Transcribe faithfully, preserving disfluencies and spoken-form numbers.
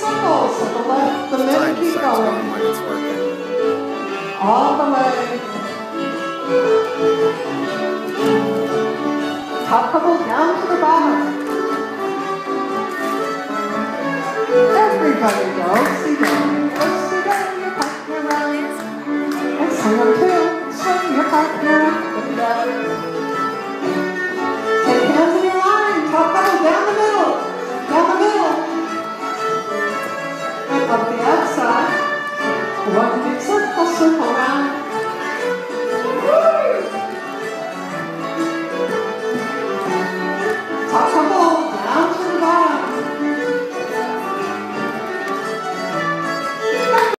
circles. So the left, the mid, keep going. When it's working. All the way. Top couple down to the bottom.